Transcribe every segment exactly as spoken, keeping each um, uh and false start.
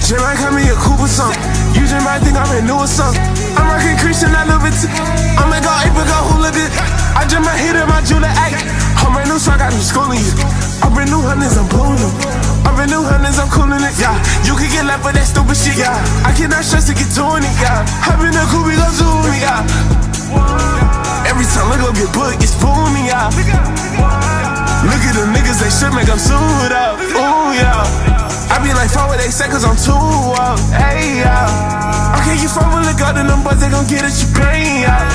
Just like how me a coupe or something. You just might think I'm new or something. I'm rockin' Christian, I love it too. I'm a go ape, go hula dip. I just might hit up my jeweler, ayy. I'm brand new, so I got them schooling you. I'm brand new hundreds, I'm pulling them. I'm brand new hundreds, I'm coolin' it, yeah. You can get left for that stupid shit, yeah. I cannot stress to get to it, yeah. Hop in the coupe, we gon' zoom, yeah. Every time I go get booked, it's booming, yeah. Look at them niggas, they should make them suit up, ooh, yeah. I be like four with eight seconds, I'm too up, hey, yeah. Okay, you fuck with the god and them boys, they gon' get at your brain, yeah.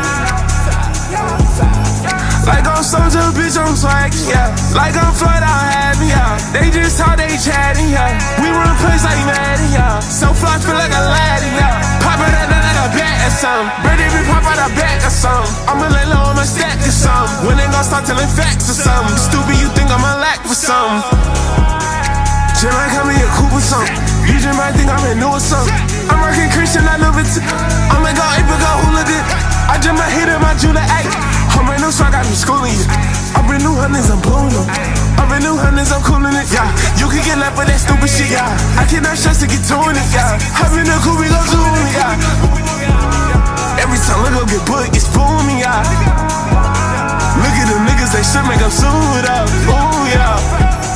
Like I'm soldier, bitch, I'm swag, yeah. Like I'm Floyd, I'm happy, yeah. They just talk, they chatting, yeah. We run a place like Madden, yeah. So fly, feel like a laddie, yeah. Pop it out like a bat or something. Ready to pop out a back or something. I'ma lay low, I'ma stack or something. When they gon' start telling facts or something. Stupid, you think I'ma lack for something. Just like how me a coupe or something. You just might think I'm new or something. I'm rockin' Christian, I love it too. I'ma go ape, go hula dip. I just might hit up my jeweler, ayy. I'm brand new, so I got me schooling you. I'm brand new hundreds, I'm blowing them. I'm brand new hundreds, I'm coolin' it, yeah. You can get left for that stupid shit, yeah. I cannot stress to get to it, yeah. Hop in the coupe, we gon' zoom, yeah. Every time I go get booked, it's booming, yeah. Look at them niggas, they should make them suit up, ooh, yeah.